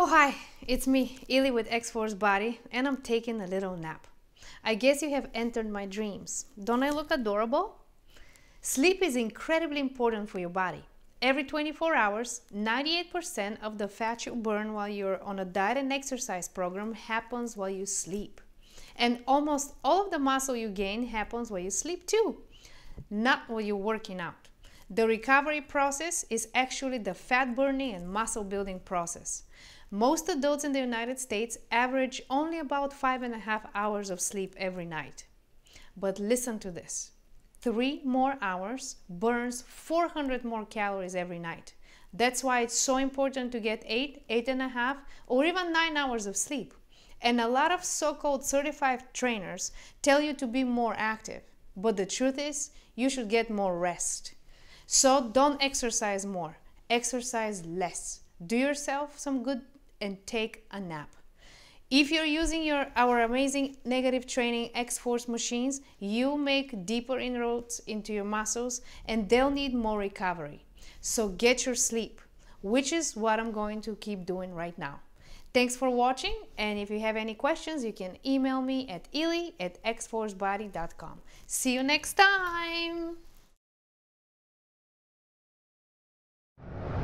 Oh hi, it's me, Ili with X-Force Body, and I'm taking a little nap. I guess you have entered my dreams. Don't I look adorable? Sleep is incredibly important for your body. Every 24 hours, 98% of the fat you burn while you're on a diet and exercise program happens while you sleep. And almost all of the muscle you gain happens while you sleep too, not while you're working out. The recovery process is actually the fat burning and muscle building process. Most adults in the United States average only about 5.5 hours of sleep every night. But listen to this. 3 more hours burns 400 more calories every night. That's why it's so important to get 8, 8.5, or even 9 hours of sleep. And a lot of so-called certified trainers tell you to be more active. But the truth is, you should get more rest. So don't exercise more, exercise less. Do yourself some good and take a nap. If you're using our amazing negative training X-Force machines, you make deeper inroads into your muscles and they'll need more recovery. So get your sleep, which is what I'm going to keep doing right now. Thanks for watching, and if you have any questions, you can email me at ili@xforcebody.com. See you next time!